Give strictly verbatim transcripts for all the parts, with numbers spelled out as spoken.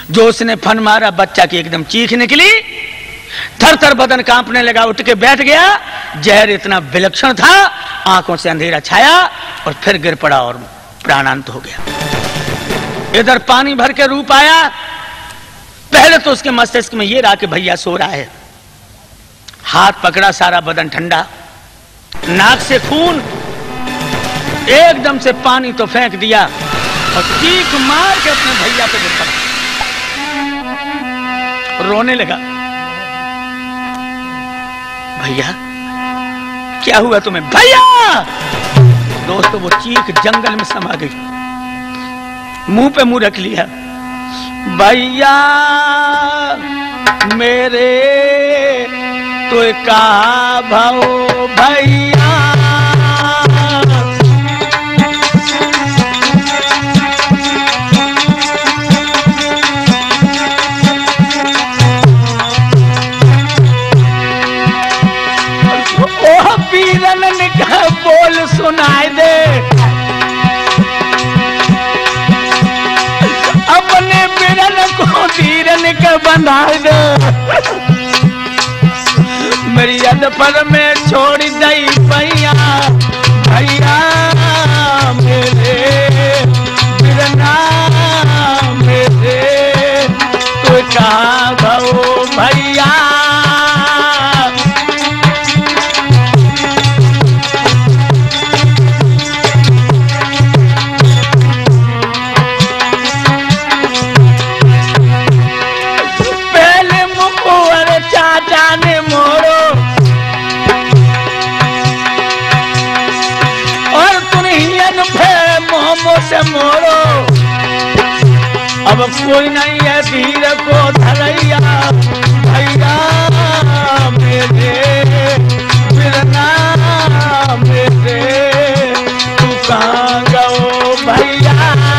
जो उसने फन मारा, बच्चा की एकदम चीख निकली, थर थर बदन कांपने लगा, उठ के बैठ गया। जहर इतना विलक्षण था, आंखों से अंधेरा छाया और फिर गिर पड़ा और प्राणांत हो गया। इधर पानी भर के रूप आया। पहले तो उसके मस्तिष्क में ये रहा कि भैया सो रहा है। हाथ पकड़ा, सारा बदन ठंडा, नाक से खून, एकदम से पानी तो फेंक दिया और चीख मार के अपने भैया पे गिर पड़ा, रोने लगा। भैया क्या हुआ तुम्हें? भैया! दोस्तों वो चीख जंगल में समा गई। मुंह पे मुंह रख लिया। भैया मेरे तो कहा भाओ भैया, पीरन का बोल सुनाई दे, अपने पीरन को पीरन का बंधा दे, मेरी यद पर में छोड़ दई भैया, भैया मेरे पीरना मेरे तो कहा भाओ भैया। से मोड़ो, अब कोई नहीं है धीर को धरैया, भैया मेरे बिरना मेरे तू कहाँ गो भैया।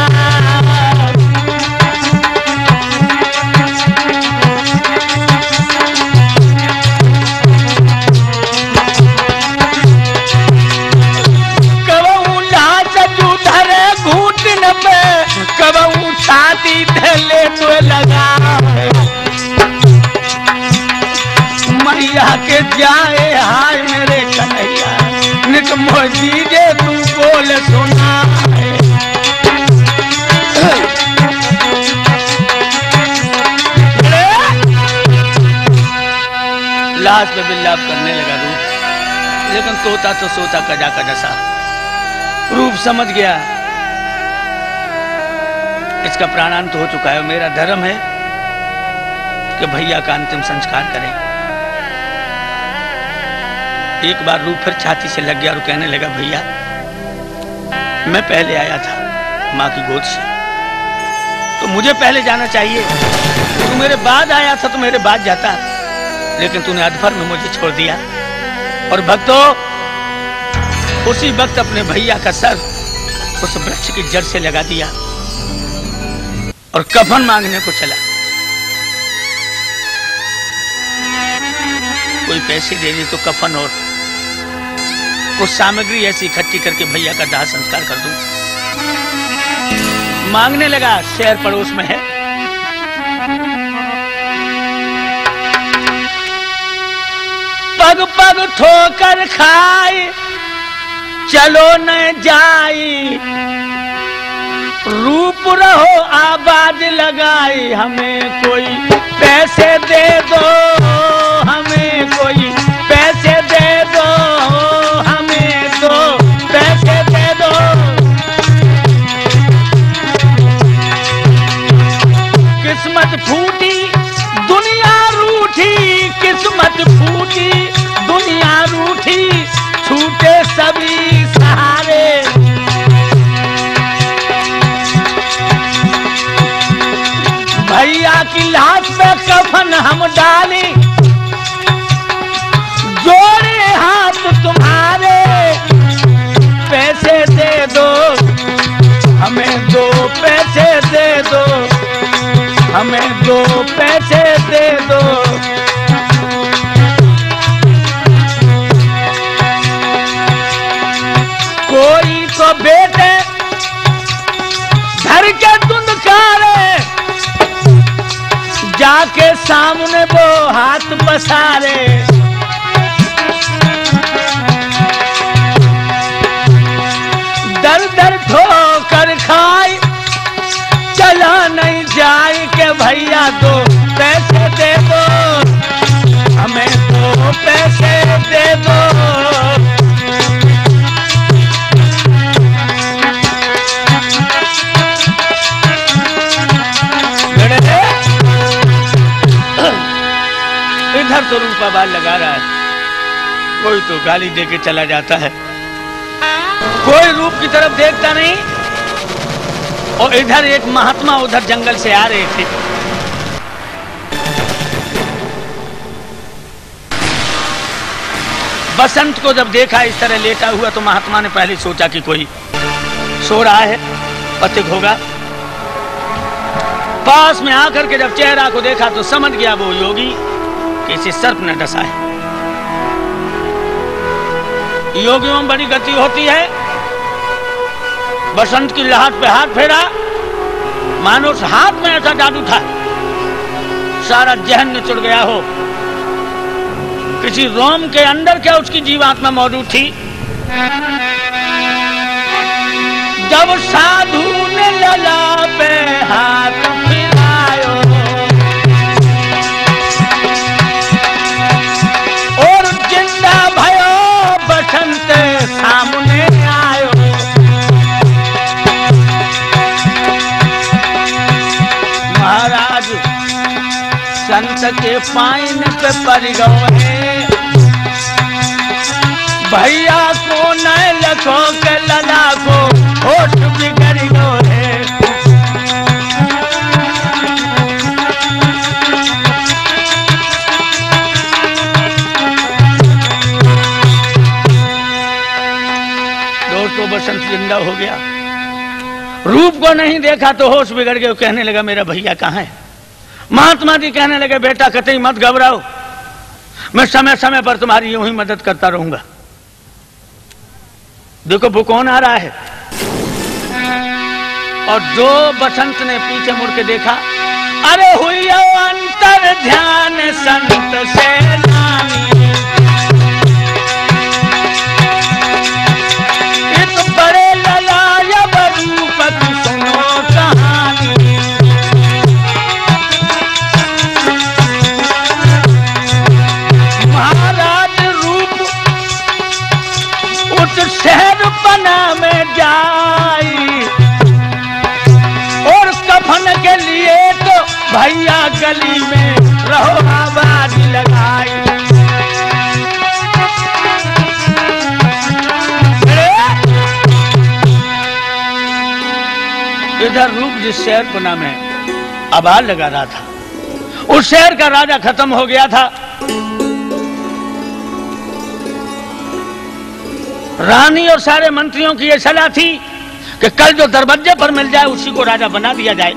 कबू छाती ढले तो लगा मैया के जाए हाय मेरे कन्हैया, नित मोजीजे तू बोल सुना है। लाश पे बिल्लाप करने लगा रूप, लेकिन तोता तो सोता कजा का जैसा। रूप समझ गया इसका प्राणांत हो चुका है, मेरा धर्म है कि भैया का अंतिम संस्कार करें। एक बार रूप फिर छाती से लग गया और कहने लगा भैया मैं पहले आया था माँ की गोद से, तो मुझे पहले जाना चाहिए। तू मेरे बाद आया था तो मेरे बाद जाता, लेकिन तूने अधफर में मुझे छोड़ दिया। और भक्तों उसी वक्त अपने भैया का सर उस वृक्ष की जड़ से लगा दिया और कफन मांगने को चला। कोई पैसे दे दे तो कफन और कुछ सामग्री ऐसी इकट्ठी करके भैया का दाह संस्कार कर दूं। मांगने लगा, शहर पड़ोस में है। पग पग ठोकर खाई चलो न जाई, रूप रहो आवाज लगाई, हमें कोई पैसे दे दो, हमें कोई पैसे दे दो, हमें तो पैसे दे दो। किस्मत फूटी दुनिया रूठी, किस्मत फूटी दुनिया रूठी, छूटे सभी सहारे। भैया की लाश पे कफन हम डाली, जोड़े हाथ तुम्हारे, पैसे दे दो, हमें दो पैसे दे दो, हमें दो पैसे दे दो। कोई तो बेटे धर के धुंधकारे, आके सामने वो हाथ पसारे, दर दर ठोकर खाई, चला नहीं जाए के भैया दो पैसे दे दो, हमें दो पैसे दे दो। इधर तो रूपा बाल लगा रहा है, कोई तो गाली देके चला जाता है, कोई रूप की तरफ देखता नहीं। और इधर एक महात्मा उधर जंगल से आ रहे थे। बसंत को जब देखा इस तरह लेटा हुआ तो महात्मा ने पहले सोचा कि कोई सो रहा है, पथिक होगा। पास में आकर के जब चेहरा को देखा तो समझ गया वो योगी किसी सर्प ने डसा है। योगियों में बड़ी गति होती है। बसंत की लहट पे हाथ फेरा, मानो उस हाथ में ऐसा जादू था सारा जहन में चुड़ गया हो। किसी रोम के अंदर क्या उसकी जीवात्मा मौजूद थी। जब साधु ने लला पे हाथ फिरायो और जिंदा भयो बसंत सामने आयो। महाराज संत के पाइन पे पड़ गए, भैया को न लखो के लला को होश बिगड़ गो है। दोस्तों बसंत जिंदा हो गया, रूप को नहीं देखा तो होश बिगड़ गए। कहने लगा मेरा भैया कहाँ है। महात्मा जी कहने लगे बेटा कतई मत घबराओ, मैं समय समय पर तुम्हारी यूं ही मदद करता रहूंगा। देखो वो कौन आ रहा है। और जो बसंत ने पीछे मुड़ के देखा, अरे हुई अंतर ध्यान संत से नानी, इत बड़े ललायब रूप की सुनो कहानी। महाराज रूप उस शहर बना में जाई और कफन के लिए तो भैया गली में रहो आवाज लगाई। इधर रूप जिस शहर बना में आवाज लगा रहा था, उस शहर का राजा खत्म हो गया था। रानी और सारे मंत्रियों की यह सलाह थी कि कल जो दरवाजे पर मिल जाए उसी को राजा बना दिया जाए।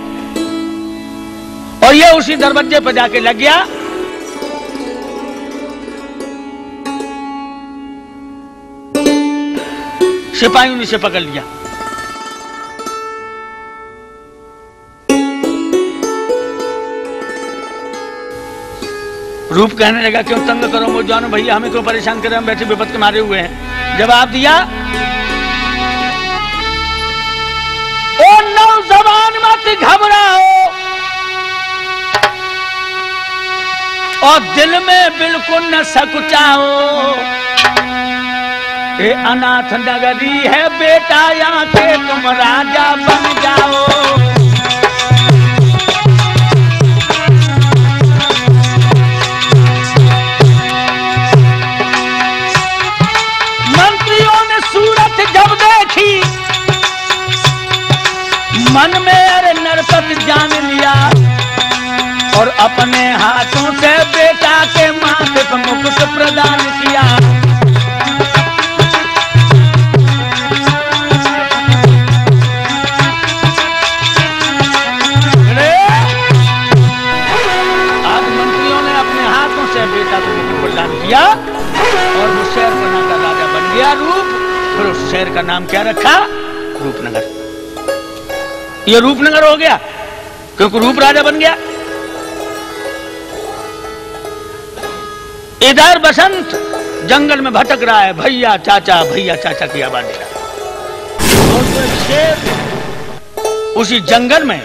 और ये उसी दरवाजे पर जाके लग गया। सिपाहियों ने से पकड़ लिया। रूप कहने लगा क्यों तंग करो मुझ जानो भैया, हमें क्यों परेशान करें, हम बैठे विपद के मारे हुए हैं। जवाब दिया, ओ नौजवान मत घबराओ और दिल में बिल्कुल न सकुचाओ, ये अनाथ नगरी है बेटा, यहाँ के तुम राजा बन जाओ। जब देखी मन में अरे नरपत जान लिया और अपने हाथों से बेटा के माथे पर मुकुट प्रदान किया। आज मंत्रियों ने अपने हाथों से बेटा को मुकुट प्रदान किया और वो शहर बना का राजा बन गया रूप। फिर उस शहर का नाम क्या रखा? रूपनगर। ये रूपनगर हो गया क्योंकि रूप राजा बन गया। इधर बसंत जंगल में भटक रहा है, भैया चाचा भैया चाचा की आवाज दे रहा है। और तो शेर उसी जंगल में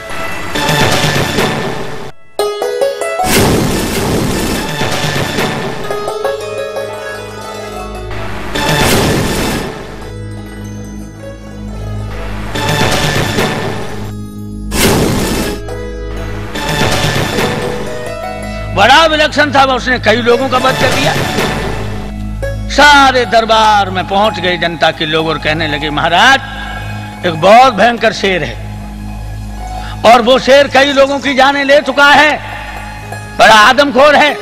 बड़ा विलक्षण था, उसने कई लोगों का वध कर दिया। सारे दरबार में पहुंच गई जनता के लोग और कहने लगे महाराज एक बहुत भयंकर शेर है और वो शेर कई लोगों की जानें ले चुका है, बड़ा आदमखोर है।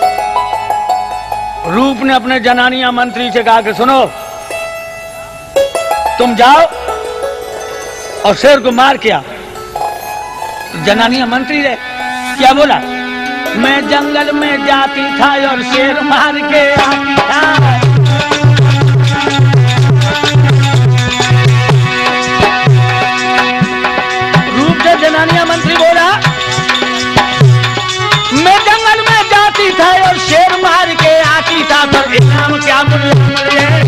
रूप ने अपने जनानिया मंत्री से कहा कि सुनो तुम जाओ और शेर को मार के आओ। जनानिया मंत्री रहे, क्या बोला? मैं जंगल में जाती था और शेर मार के आती था। रूप से जनानिया मंत्री बोला मैं जंगल में जाती था और शेर मार के आती था, पर इनाम क्या मुझे है,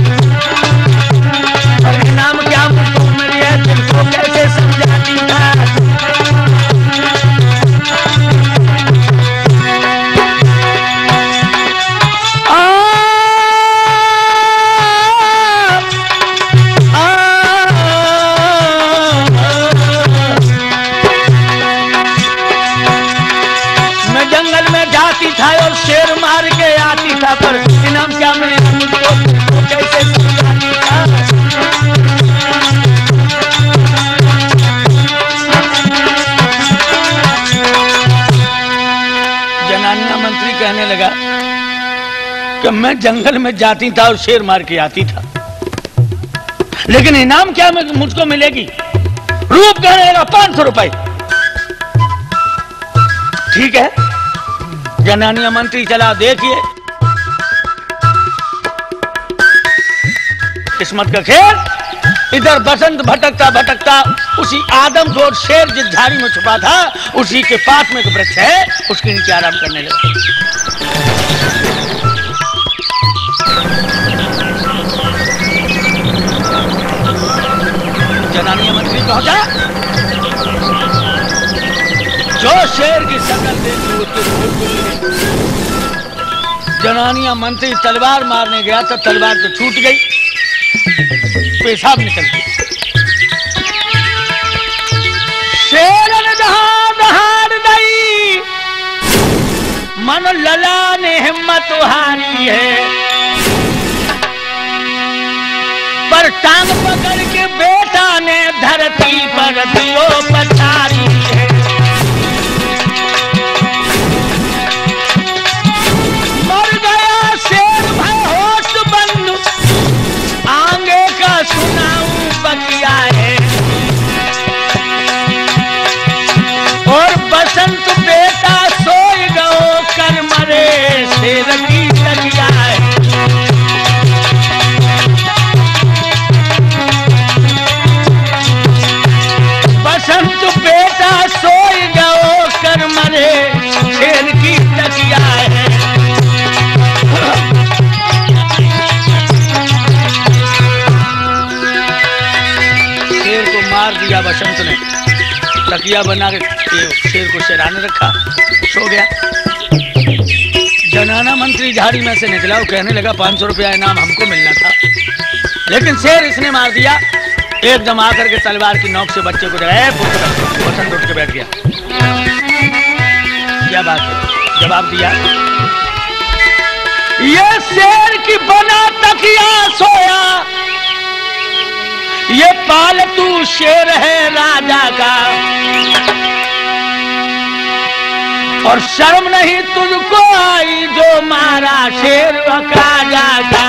पर इनाम क्या मुझको मिल है, तुमको कैसे समझाती था। था और शेर मार के आती था, पर इनाम क्या मिले मुझको कैसे समझाती था। जनानिया मंत्री कहने लगा कि मैं जंगल में जाती था और शेर मार के आती था, लेकिन इनाम क्या मुझको मिलेगी? रूप कहने लगा पांच सौ रुपए। ठीक है, जनानिया मंत्री चला, देखिए किस्मत का खेल। इधर बसंत भटकता भटकता उसी आदमखोर शेर जिस झाड़ी में छुपा था उसी के पास में एक वृक्ष है, उसके नीचे आराम करने लगा। जनानिया मंत्री पहुंचा, जो शेर की शक्ल देखी उसके फूल को मिले। जनानिया मंत्री तलवार मारने गया तो तलवार तो छूट गई, पेशाब निकल गया। शेर ने दहाड़ दहाड़ दई, मन लला ने हिम्मत हारी है, पर टांग पकड़ के बेटा ने धरती पर दियो पछारी है। सुनाऊं बकिया है और बसंत बेटा सोई गो कर मरे शेर की तकिया है। बसंत बेटा सोई गो कर मरे शेर की तकिया है। मार दिया बसंत ने, तकिया बना के शेर को शेराने रखा, सो गया। जनाना मंत्री झाड़ी में से निकला, वो कहने लगा पांच सौ रुपया इनाम हमको मिलना था, लेकिन शेर इसने मार दिया। एकदम आकर के तलवार की नोक से बच्चे को जगाया, बसंत उठ के बैठ गया। क्या बात है? जवाब दिया, ये शेर की बना तकिया सोया, ये पालतू शेर है राजा का, और शर्म नहीं तुझको आई जो मारा शेर राजा का।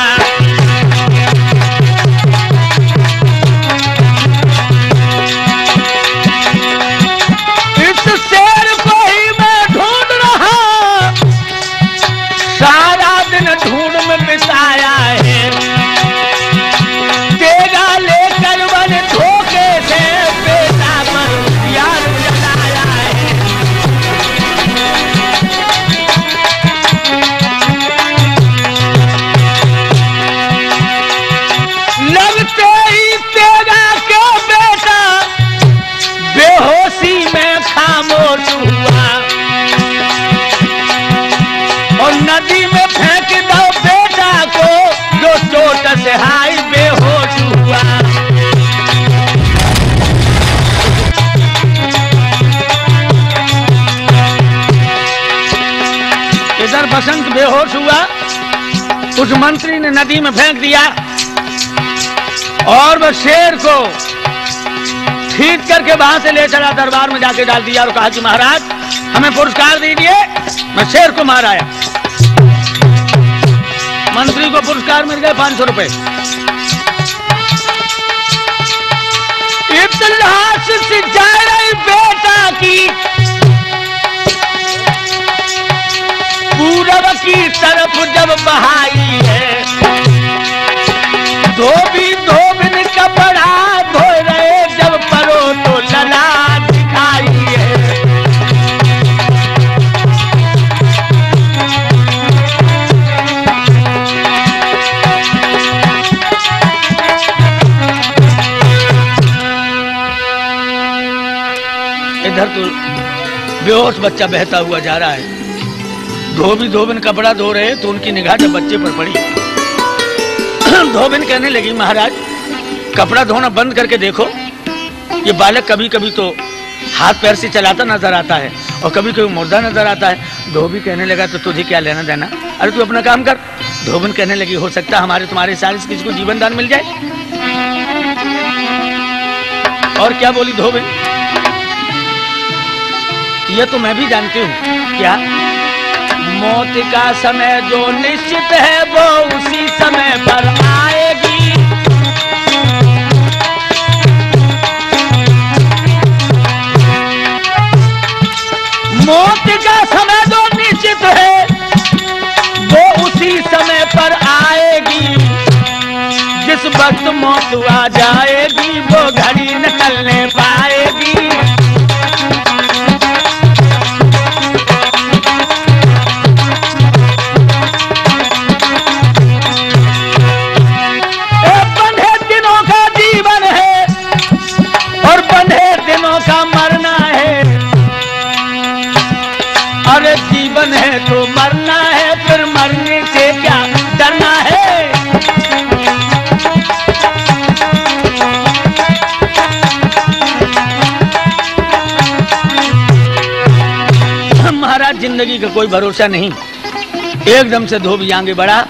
इस शेर को ही मैं ढूंढ रहा, सारा दिन ढूंढ में बिताया है। धोखे से बेटा पर यार जलाया है। बेहोश हुआ, उस मंत्री ने नदी में फेंक दिया और वह शेर को खींच करके वहां से ले चला, दरबार में जाके डाल दिया और कहा कि महाराज हमें पुरस्कार दीजिए, मैं शेर को मार आया। मंत्री को पुरस्कार मिल गए पांच सौ रुपए। इतिहास से जा रही बेटा की पूरब की तरफ जब बहाई है, धोबी धोबिन कपड़ा धो रहे जब परो तो लला दिखाई है। इधर तो बेहोश बच्चा बहता हुआ जा रहा है, धोबी धोबिन कपड़ा धो रहे तो उनकी निगाह जब बच्चे पर पड़ी, धोबिन कहने लगी महाराज कपड़ा धोना बंद करके देखो, ये बालक कभी कभी तो हाथ पैर से चलाता नजर आता है और कभी कभी मुर्दा नजर आता है। धोबी कहने लगा तो तुझे क्या लेना देना, अरे तू अपना काम कर। धोबिन कहने लगी हो सकता है हमारे तुम्हारे सारे से किसी को जीवन दान मिल जाए। और क्या बोली धोबिन, यह तो मैं भी जानती हूँ, क्या मौत का समय जो निश्चित है वो उसी समय पर आएगी। मौत का समय जो निश्चित है वो उसी समय पर आएगी। जिस वक्त मौत आ जाएगी वो घड़ी न चलने पाएगी। जीवन है तो मरना है, फिर मरने से क्या डरना है। महाराज जिंदगी का कोई भरोसा नहीं। एकदम से धोबी आगे बढ़ा,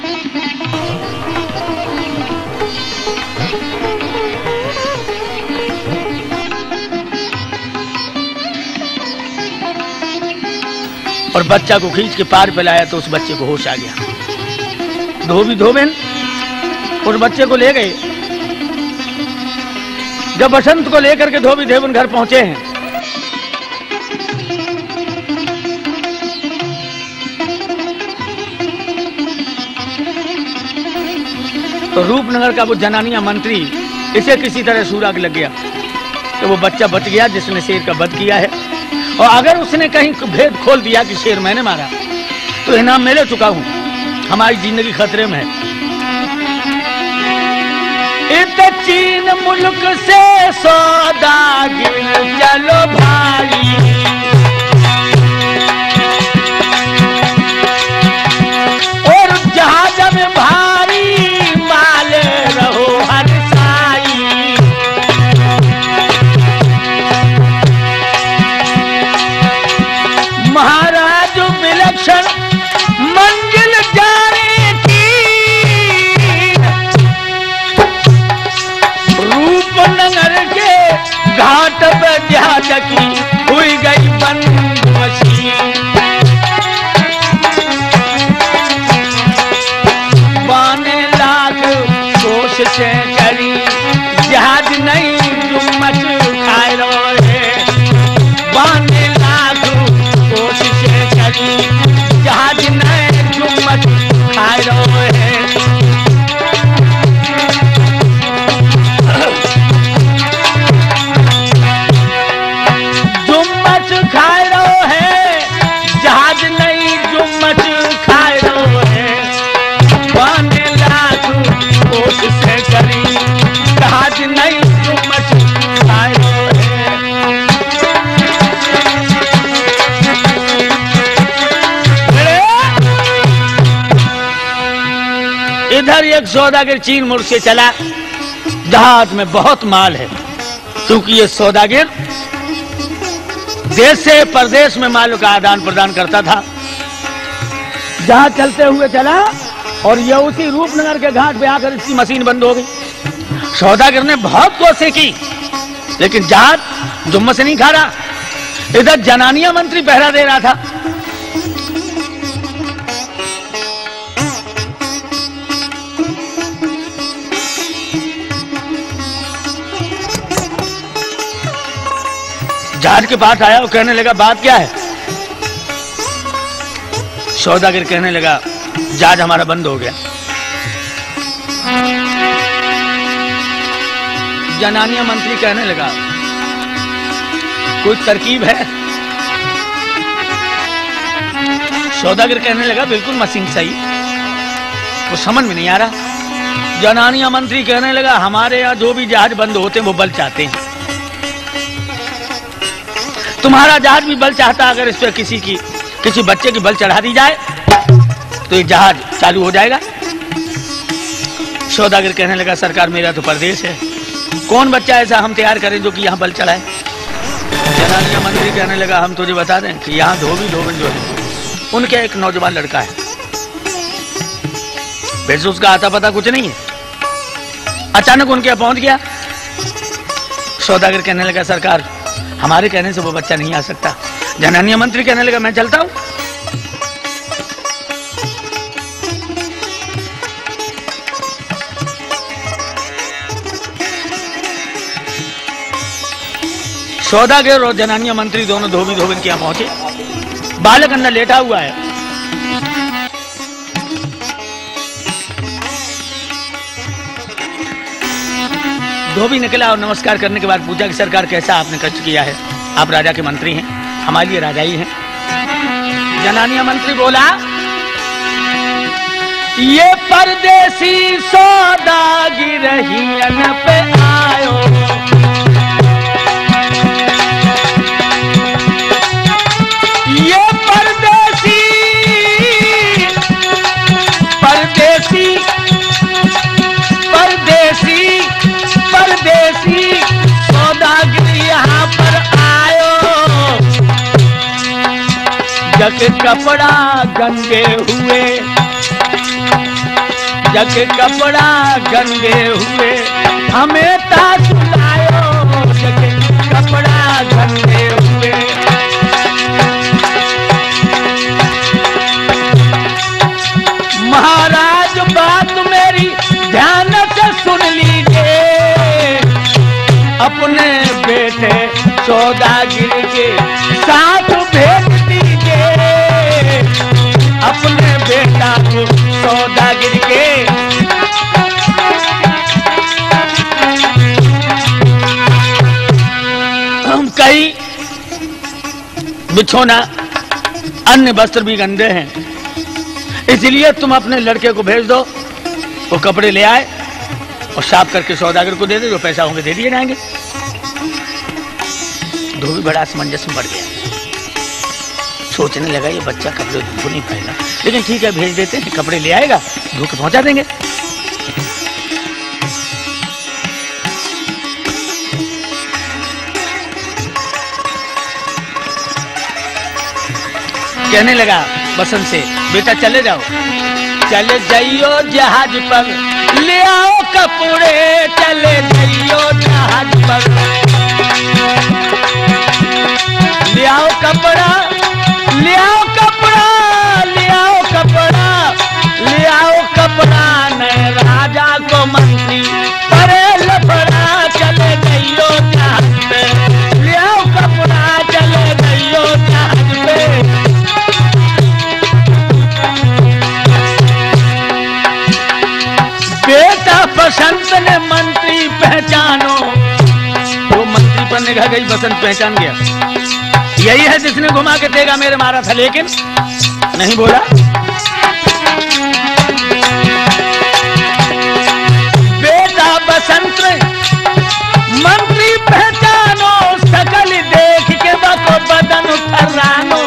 और बच्चा को खींच के पार पे लाया तो उस बच्चे को होश आ गया। धोबी धोबिन उस बच्चे को ले गए। जब बसंत को लेकर के धोबी धोबिन घर पहुंचे हैं तो रूपनगर का वो जनानिया मंत्री इसे किसी तरह सूराग लग गया तो वो बच्चा बच गया जिसने शेर का वध किया है। और अगर उसने कहीं भेद खोल दिया कि शेर मैंने मारा तो इनाम मैं ले चुका हूं, हमारी जिंदगी खतरे में है। इत चीन मुल्क से सौदागिर चलो भाई, और जहाज में भारी माल रहो हर साई। महाराज विलक्षण मंजिल जाने की, रूपनगर के घाट पर जाचकी हुई गई बंदमशी। बाने लाख कोशिशें करी जहाज नहीं जुम्मच खाए रहे। बाने लाख कोशिशें करी जहाज नहीं जुम्मच खाए रहे। जुम्मच खाए रहे जहाज नहीं जुम्मच खाए रहे। बाने लाख कोशिशें करी जहाज नहीं जुम्मच खाए रहे। इधर एक सौदागर चीन मुल्क से चला, जहाज में बहुत माल है, क्योंकि ये सौदागर देश से परदेश में माल का आदान प्रदान करता था। जहाज चलते हुए चला और ये उसी रूपनगर के घाट पे आकर इसकी मशीन बंद हो गई। सौदागर ने बहुत कोशिश की लेकिन जहाज जुम्मन से नहीं खा रहा। इधर जनानिया मंत्री पहरा दे रहा था। जहाज के पास आया और कहने लगा बात क्या है। सौदागर कहने लगा जहाज हमारा बंद हो गया। जनानिया मंत्री कहने लगा कोई तरकीब है। सौदागर कहने लगा बिल्कुल मशीन सही, वो समझ में नहीं आ रहा। जनानिया मंत्री कहने लगा हमारे यहाँ जो भी जहाज बंद होते हैं वो बल चाहते हैं। तुम्हारा जहाज भी बल चाहता, अगर इस पर किसी की किसी बच्चे की बल चढ़ा दी जाए तो ये जहाज चालू हो जाएगा। सौदागर कहने लगा सरकार मेरा तो परदेश है, कौन बच्चा ऐसा हम तैयार करें जो कि यहाँ बल चढ़ाए। जनानिया मंत्री कहने लगा हम तुझे बता दें कि यहाँ धोबी धोबन जो है उनके एक नौजवान लड़का है, वैसे उसका आता पता कुछ नहीं है, अचानक उनके यहाँ पहुंच गया। सौदागर कहने लगा सरकार हमारे कहने से वो बच्चा नहीं आ सकता। जनानिया मंत्री कहने लगा मैं चलता हूं। सौदागर और जनानिया मंत्री दोनों धोबी धोबन के यहां पहुंचे। बालक अंदर लेटा हुआ है। धोबी निकला और नमस्कार करने के बाद पूछा कि सरकार कैसा आपने कष्ट किया है, आप राजा के मंत्री हैं, हमारे लिए राजा ही हैं। जनानिया मंत्री बोला ये परदेसी सौदागिरहियन पे आयो, ये परदेसी परदेसी परदेसी परदेसी सौदागर यहाँ पर आयो, जग कपड़ा गंदे हुए जग कपड़ा गंदे हुए हमें ताज लायो, जग कपड़ा गंदे हुए। महाराज बात मेरी ध्यान से सुन लीजिए, अपने बेटे सौदागर के साथ भेज दीजिए, अपने बेटा को सौदागर के हम कई बिछोना अन्य वस्त्र भी गंदे हैं, इसलिए तुम अपने लड़के को भेज दो, वो कपड़े ले आए और साफ करके सौदागर को दे दे, जो पैसा होंगे दे दिए जाएंगे। धोबी बड़ा असमंजस में बढ़ गया, सोचने लगा ये बच्चा कपड़े धो नहीं पाएगा, लेकिन ठीक है भेज देते हैं, कपड़े ले आएगा धो के पहुंचा देंगे। कहने लगा बसंत से बेटा चले जाओ, चले जाइयो जहाज पर ले आओ कपड़े, चले जाइयो जहाज पर ले आओ कपड़ा, ले आओ कपड़ा, ले आओ कपड़ा, ले आओ कपड़ा, नए राजा को मंत्री करे लफड़ा, चले जाइयो जहाज पे, ले आओ कपड़ा, चले जाइयो जहाज पे। बेटा बसंत ने मंत्री पहचानो, वो मंत्री पर निगाह गई, बसंत पहचान गया, यही है जिसने घुमा के देगा मेरे मारा था, लेकिन नहीं बोला। बेटा बसंत मंत्री पहचानो, सकल देख के बको बदन फर्रानो,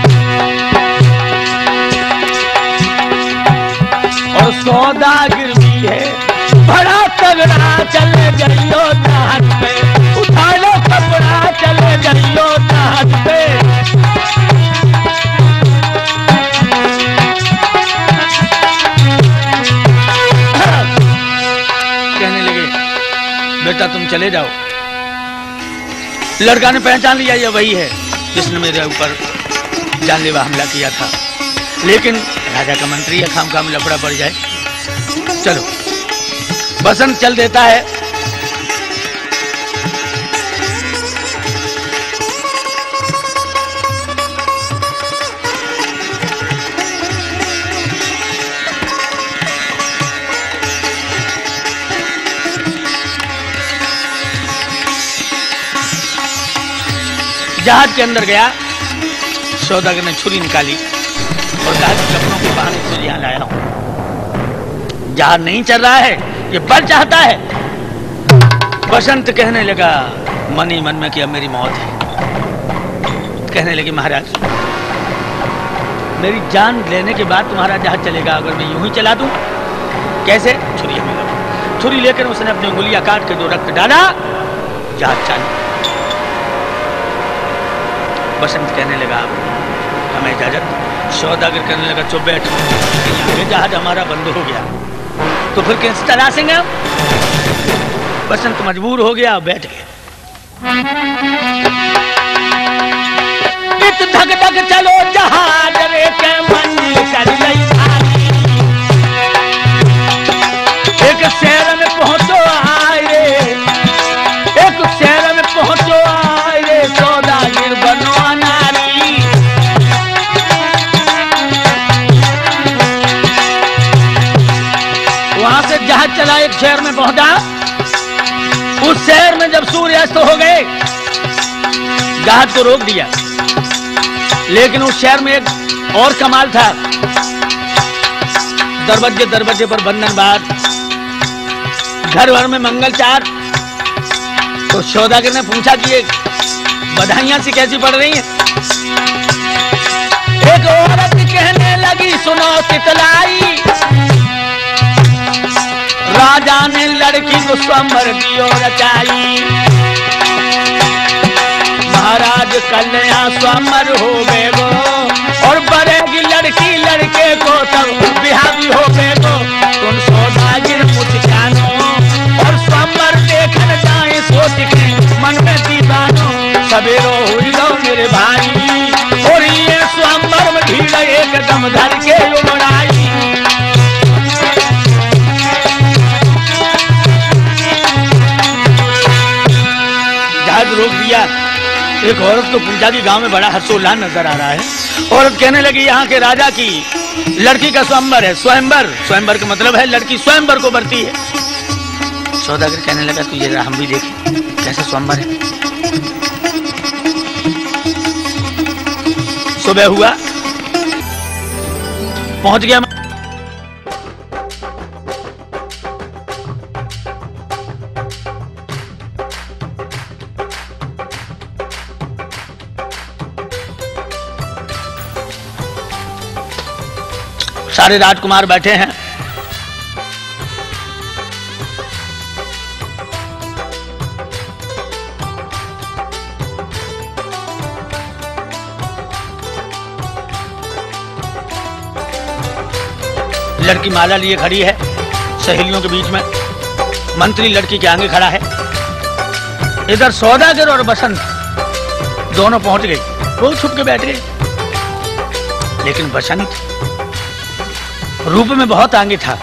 और सौदागर भी है बड़ा तगड़ा, चले जाइयो जहाज पे, उठा लो कपड़ा, चले जाइयो जहाज पे। चले जाओ। लड़का ने पहचान लिया ये वही है जिसने मेरे ऊपर जानलेवा हमला किया था, लेकिन राजा का मंत्री है, खाम खाम लफड़ा पड़ जाए। चलो, बसंत चल देता है। जहाज के अंदर गया, सौदागर ने छुरी निकाली और कहा कि कपड़ों के बहाने से यहां लाया हूं। जहाज नहीं चल रहा है, ये बल चाहता है। बसंत कहने लगा मन ही मन में कि अब मेरी मौत है। कहने लगी महाराज, मेरी जान लेने के बाद तुम्हारा जहाज चलेगा अगर मैं यूं ही चला दूं। कैसे? छुरी हमें लगा। छुरी लेकर उसने अपनी उंगलियां काट के जो रक्त डाला, जहाज चालू। बसंत कहने लगा हमें इजाजत। सौदागर कहने लगा चुप बैठ, ये जहाज हमारा बंद हो गया तो फिर कैसे तलाशेंगे हम? बसंत मजबूर हो गया, बैठ गया। इत धक धक चलो जहाज रे के मंजिल कर गई भारी। एक शहर में पहुंचो आए रे, एक शहर में पहुंचो आए रे, सौदागर बनो चला। एक शहर में पहुंचा। उस शहर में जब सूर्यास्त हो गए, जहाज को रोक दिया। लेकिन उस शहर में एक और कमाल था। दरवाजे दरवाजे पर बंधनबाज, घर भर में मंगलचार। तो सौदागर ने पूछा कि ये बधाइयां सी कैसी पड़ रही हैं? एक औरत कहने लगी सुनो सितलाई, राजा ने लड़की को स्वयंवर दियो रचाई। महाराज कन्या स्वयंवर हो गए गो, और बरेगी लड़की लड़के को तब बिहा भी हो गए गो। तुम सौदागर मुझकानो और स्वयंवर देखन जाए सोच के मन में दीवानो। सवेरो हुई लो मेरे भाई, और ये स्वयंवर में ढील एकदम धर के उमड़ाई। रोक दिया। एक औरत को पूछा कि गांव में बड़ा हर्षोल्लास नजर आ रहा है। औरत कहने लगी यहाँ के राजा की लड़की का स्वयंवर है। स्वयंवर, स्वयंवर का मतलब है लड़की स्वयंवर को बरती है। सौदागर कहने लगा तो ये हम भी देखें कैसे स्वयंवर है। सुबह हुआ, पहुंच गया। सारे राजकुमार बैठे हैं। लड़की माला लिए खड़ी है सहेलियों के बीच में। मंत्री लड़की के आगे खड़ा है। इधर सौदागर और बसंत दोनों पहुंच गए। वो छुप के बैठ गए। लेकिन बसंत रूप में बहुत आगे था।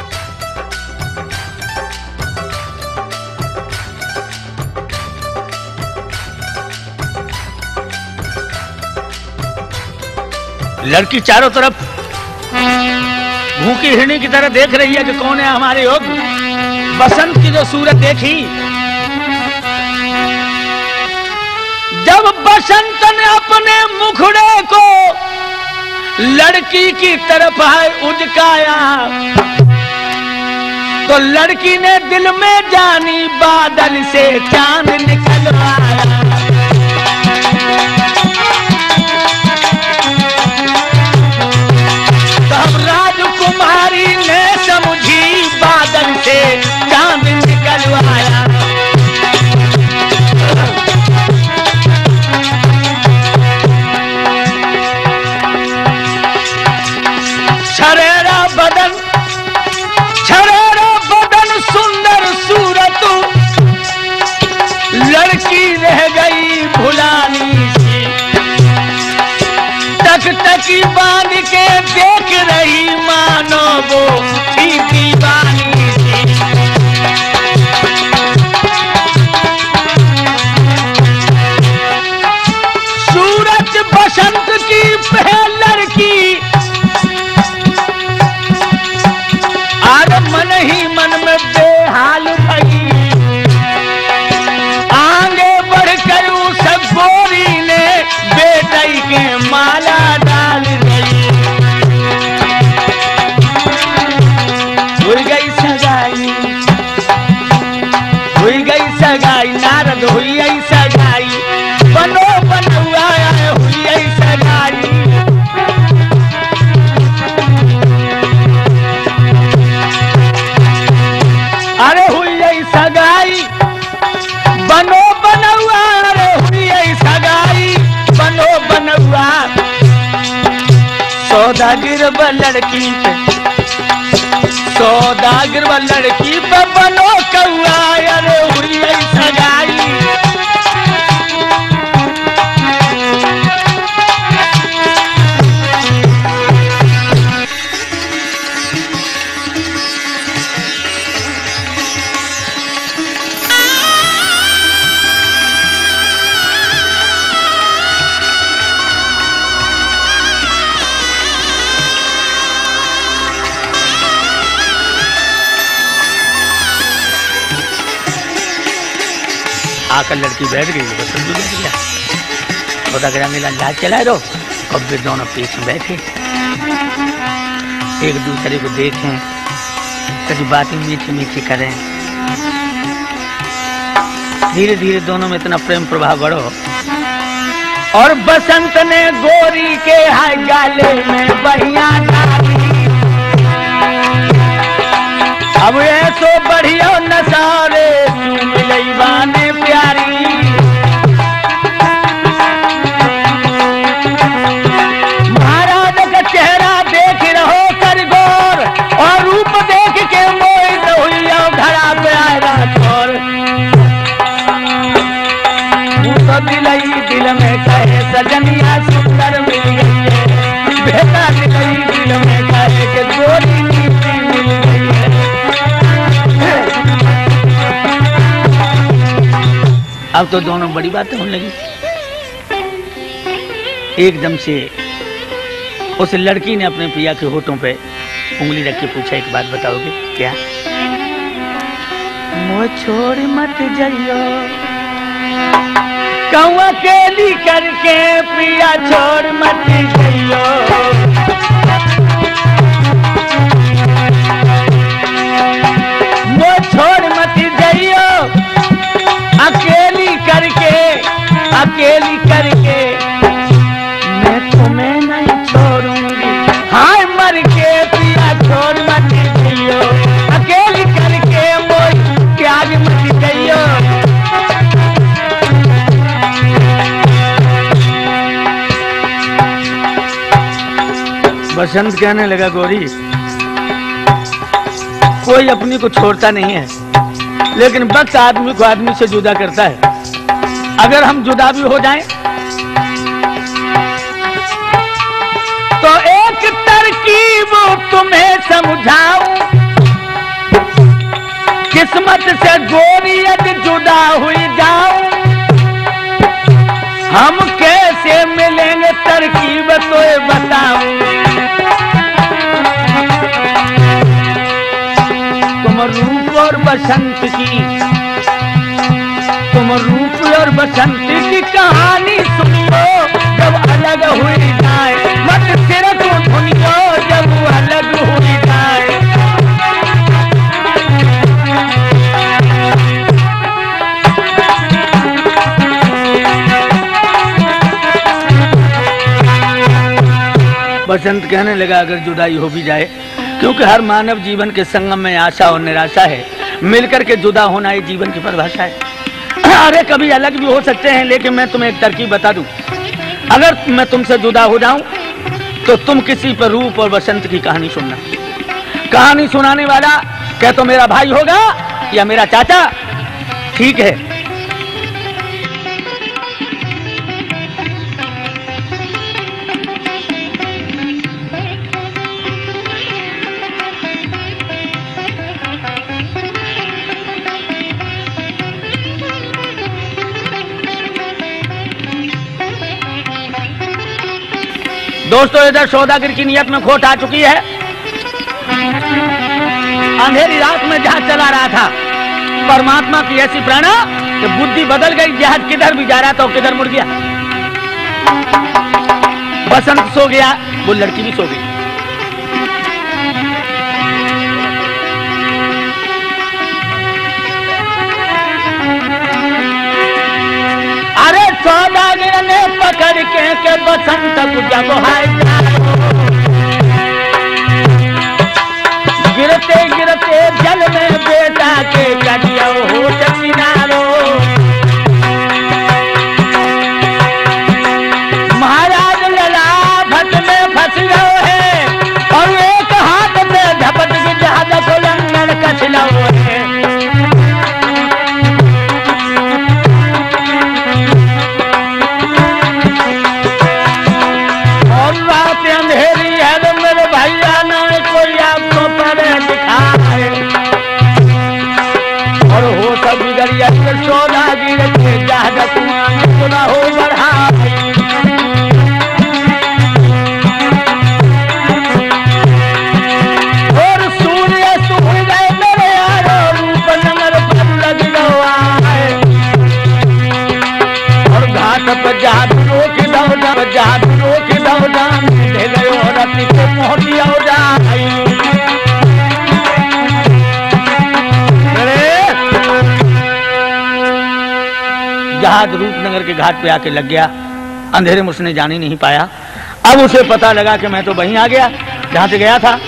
लड़की चारों तरफ भूखी हिरणी की तरह देख रही है कि कौन है हमारे योग्य। बसंत की जो सूरत देखी, जब बसंत ने अपने मुखड़े को लड़की की तरफ है उजकाया, तो लड़की ने दिल में जानी बादल से चांद निकल आया। तब राजकुमारी ने समझी बादल से चांद निकल आया। छरेरा बदन, छरेरा बदन सुंदर सूरत, लड़की रह गई भुलानी सी, तक तकी बांध के देख रही मानो वो थी दीवानी सी। सूरज बसंत की पहल लड़की, आज मन ही मन में बेहाल भई, आगे बढ़कर उस गोरी ने बेटई के माला डाल गई। हुई गई सगाई, हुई गई सगाई, नारद हुई आई सगाई, बनो बनौआ हुई आई सगाई। अरे हुई आई सगाई, बनो बनौआ, अरे हुई आई सगाई, बनो बनौआ। सौदागिर व लड़की पे, सौदागिर व लड़की पे बनो कौआ, अरे हुई आई सगाई। आकर लड़की बैठ गई, बसंत भी बैठ गया। सौदागर मिला लाज चलाए रहो, अब वे दोनों पीछे में बैठे, एक दूसरे को देखें, कभी बातें मीठी मीठी करें। धीरे धीरे दोनों में इतना प्रेम प्रभाव बढ़ो, और बसंत ने गोरी के हाय गाले में बहिया डाली। अब ऐसो बढ़िया नसारे मिलैबाने प्यारी, महाराज का चेहरा देख रहो कर गौर, और रूप देख के मोहित हुई घड़ा पे आएगा छोर। तो दिलई दिल में कहे सजनिया सुंदर मिल गई है, बेटा दिलई दिल में कहे के गोरी नीति मिल गई है। अब तो दोनों बड़ी बातें होने लगी। एकदम से उस लड़की ने अपने पिया के होठों पे उंगली रख के पूछा, एक बात बताओगे क्या? मोह छोड़ मत जाइयो, कहूँ अकेली करके पिया छोड़ मत जाइयो। मोह छोड़ मत जाइयो, अकेली करके, अकेली करके मैं तुम्हें नहीं छोड़ूंगी। हाय मर के पिया छोड़ मत जाइयो, अकेली करके मोई त्याग मत जाइयो। बसंत कहने लगा, गोरी कोई अपनी को छोड़ता नहीं है, लेकिन वक्त आदमी को आदमी से जुदा करता है। अगर हम जुदा भी हो जाएं तो एक तरकीब तुम्हें समझाऊं, किस्मत से गोरी यदि जुदा हुई जाऊं, हम कैसे मिलेंगे तरकीब तो बताऊं। तुम रूप और बसंत की, तुम रूप और बसंत की कहानी सुनियो, जब अलग हुई जाए, मत सिर को धुनियो जब अलग हुई जाए। बसंत कहने लगा, अगर जुदाई हो भी जाए, क्योंकि हर मानव जीवन के संगम में आशा और निराशा है, मिलकर के जुदा होना ही जीवन की परिभाषा है। अरे कभी अलग भी हो सकते हैं, लेकिन मैं तुम्हें एक तरकीब बता दूं, अगर मैं तुमसे जुदा हो जाऊं तो तुम किसी पर रूप और बसंत की कहानी सुनना। कहानी सुनाने वाला क्या तो मेरा भाई होगा या मेरा चाचा? ठीक है, दोस्तों इधर सौदागर की नियत में खोट आ चुकी है। अंधेरी रात में जहाज चला रहा था, परमात्मा की ऐसी प्रेरणा कि बुद्धि बदल गई, जहाज किधर भी जा रहा था और किधर मुड़ गया। बसंत सो गया, वो लड़की भी सो गई। अरे सौदागर ने पकड़ के, के बसंत को जब हाय गिरते गिरते जल में बेटा के कटिया हो किनारो। महाराज लला भट में फंस गए है और एक हाथ में झपट के जहाज को लंगड़ कछला है। और रात अंधेरी है तो मेरे भैया ना कोई आपको परे दिखाए और हो सब बिगड़िया सौदागिर के जहाज सुना हो बढ़ाए। और सूर्य सूर्य गए मेरे यारो रूप नंबर पर लग गवा है और घाट पर जहाज रोक दौड़ा, जहाज रोक दौड़ा ले गयो रति को मोहलिया जाए। जहाज रूपनगर के घाट पे आके लग गया। अंधेरे में उसने जान ही नहीं पाया। अब उसे पता लगा कि मैं तो वहीं आ गया जहां से गया था।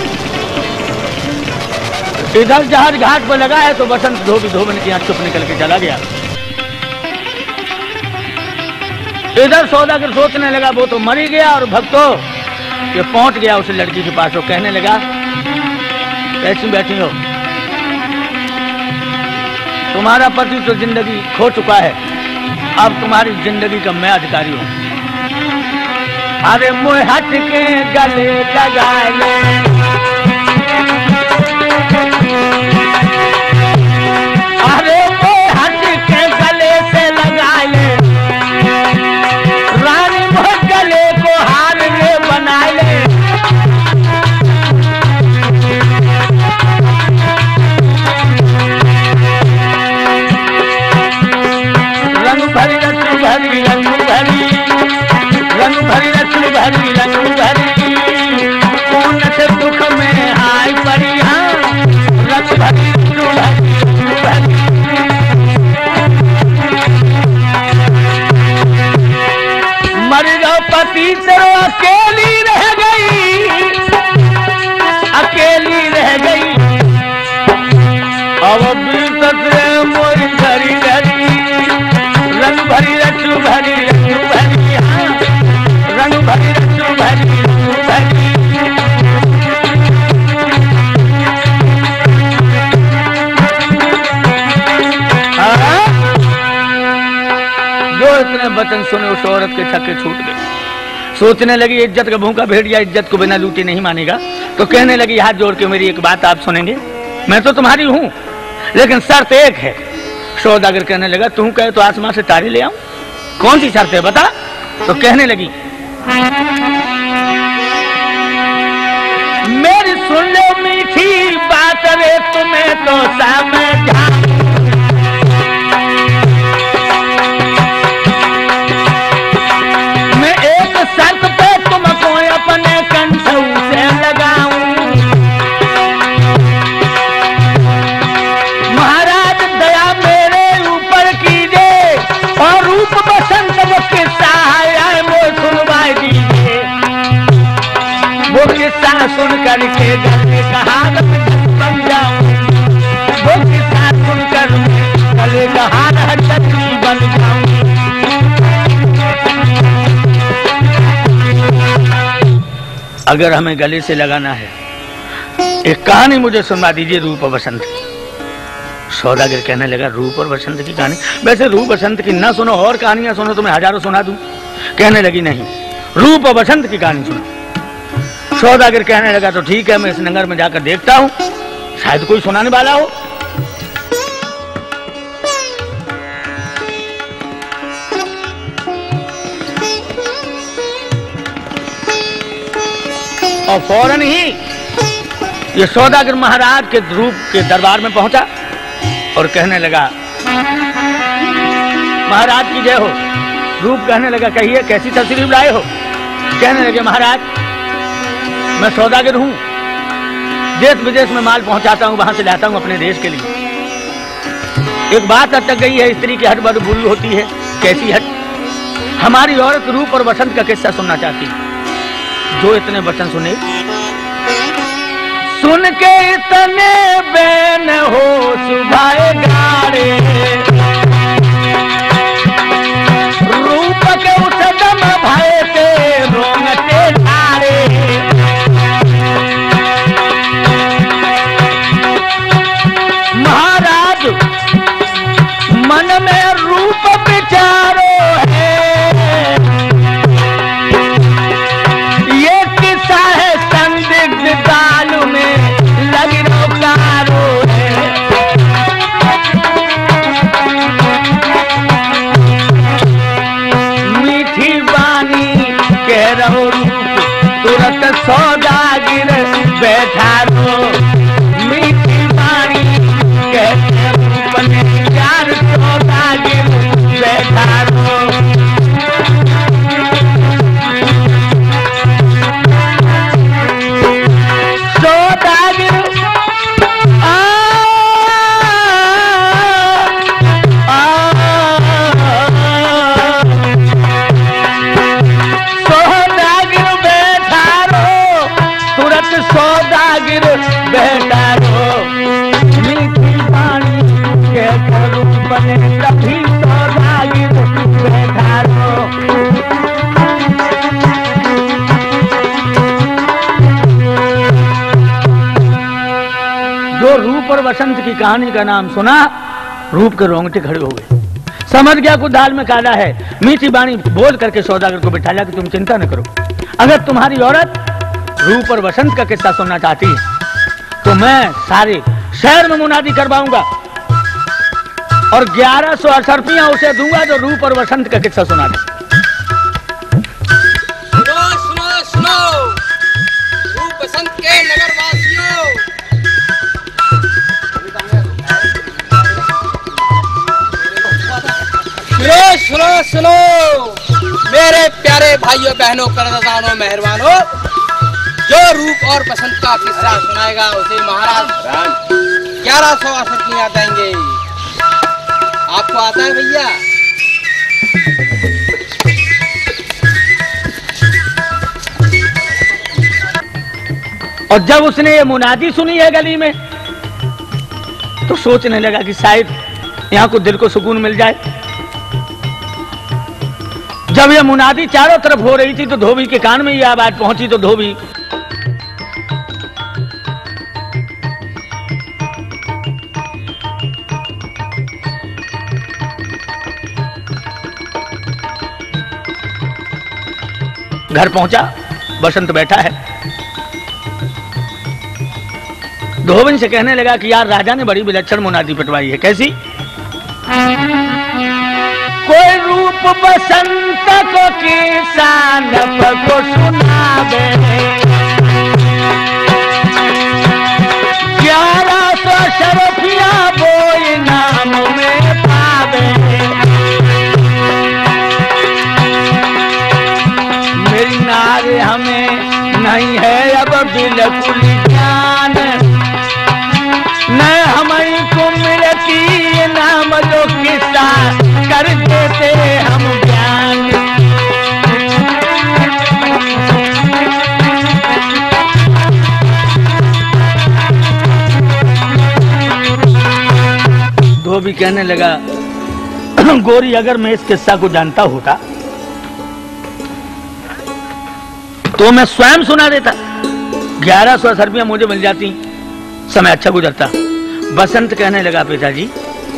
इधर जहाज घाट पर लगा है तो बसंत धोबी धोबन की चुप निकल के चला गया। इधर सौदागर सोचने लगा वो तो मर ही गया और भक्तों ये पहुंच गया उस लड़की के पास। वो कहने लगा कैसी बैठी हो, तुम्हारा पति तो जिंदगी खो चुका है, अब तुम्हारी जिंदगी का मैं अधिकारी हूं। अरे मुँह हट के गले लगा ले, अरे मुँह हट के गले से लगा ले, रानी मुँह गले को हार ले बना ले। रंग भरी रत्न भरी रंग भरी रंग भरी रत्न भरी रंग भरी कौन से दुख में हाय परी। हाँ रंग भरी रत्न भरी मर जाओ पति तेरो अकेली रह गई, अकेली रह गई। अब मोरी धरी धरी रंग भरी रत्न भरी रंग भरी। हाँ रंग भरी रत्न भरी रंग भरी। जो इतने वचन सुने उस औरत के छक्के छूट गए। सोचने लगी इज्जत का भूखा भेड़िया इज्जत को बिना लूटे नहीं मानेगा। तो कहने लगी हाथ जोड़ के मेरी एक बात आप सुनेंगे, मैं तो तुम्हारी हूं लेकिन शर्त एक है। सौदागर कहने लगा तू कहे तो आसमान से तारे ले आऊं, कौन सी शर्त है बता। तो कहने लगी मेरी सुन लो मीठी बात रे तुम्हें तो समझा। मैं एक शर्त पे तुमको अपने कंठ से लगाऊं। महाराज दया मेरे ऊपर कीजिए और रूप बसंत वो किस्सा है वो सुनवाई दीजिए। वो किस्सा सुन करके गले कहावत बन जाऊं, वो किस्सा सुनकर गले कहावत बन जाऊं। अगर हमें गले से लगाना है एक कहानी मुझे सुनवा दीजिए रूप बसंत की। सौदागर कहने लगा रूप और बसंत की कहानी, वैसे रूप बसंत की ना सुनो और कहानियां सुनो तो मैं हजारों सुना दूं। कहने लगी नहीं रूप और बसंत की कहानी सुनो। सौदागर कहने लगा तो ठीक है मैं इस नगर में जाकर देखता हूं शायद कोई सुनाने वाला हो। और फौरन ही ये सौदागर महाराज के रूप के दरबार में पहुंचा और कहने लगा, महाराज की जय हो। रूप कहने लगा, कहिए कैसी तशरीफ लाए हो? कहने लगे, महाराज मैं सौदागर हूं, देश विदेश में माल पहुंचाता हूं, वहां से लाता हूं अपने देश के लिए। एक बात अटक गई है, स्त्री की हट बड़ बुरी होती है। कैसी हट? हमारी औरत रूप और वसंत का किस्सा सुनना चाहती है। जो इतने वचन सुने, सुन के इतने बैन हो सुभाए गाड़े, रूप के उठदम भय से रोंगटे ठाड़े। महाराज मन में रूप विचारो है, ये किस्सा है संदिग्ध दालू में लगी रोकारो है। मीठी बानी कह रहो रूप तुरंत सौदागिर बैठा रो। मीठी बानी कह रूप ने यार सौदागिर बैठा रो। सौदागिर बैठा रो। मीठी बाणी के रूप बने तभी सौदागिर बैठा रो। जो रूप और वसंत की कहानी का नाम सुना, रूप के रोंगटे खड़े हो गए। समझ गया कुछ दाल में काला है। मीठी बाणी बोल करके सौदागर को बिठाया कि तुम चिंता न करो, अगर तुम्हारी औरत रूप और वसंत का किस्सा सुनना चाहती है तो मैं सारे शहर में मुनादी करवाऊंगा और ग्यारह सौ अशर्फियां उसे दूंगा जो रूप और वसंत का किस्सा सुना दे। सुनो सुनो सुनो रूप वसंत के नगर वासियों, सुनो सुनो सुनो मेरे प्यारे भाइयों बहनों कर्जदानों मेहरबानों, जो रूप और पसंद का किस्सा सुनाएगा उसे महाराज ग्यारह सौ अशर्फियां देंगे। आपको आता है भैया? और जब उसने ये मुनादी सुनी है गली में तो सोचने लगा कि शायद यहाँ को दिल को सुकून मिल जाए। जब ये मुनादी चारों तरफ हो रही थी तो धोबी के कान में ये आवाज पहुंची तो धोबी घर पहुंचा। बसंत बैठा है। धोबन से कहने लगा कि यार राजा ने बड़ी विलक्षण मुनादी पिटवाई है। कैसी? कोई रूप बसंत को किसान को सुनावे, ग्यारह सौ अशर्फियां बोई नाम में पावे। मेरी नारे हमें नहीं है अब बिल्कुल ज्ञान, न हमें को मिलती नाम जो किस्सा कर देते हम ज्ञान। धोबी कहने लगा, गोरी अगर मैं इस किस्सा को जानता होता तो मैं स्वयं सुना देता, ग्यारह सौ अशर्फियां मुझे मिल जाती, समय अच्छा गुजरता। बसंत कहने लगा, पिताजी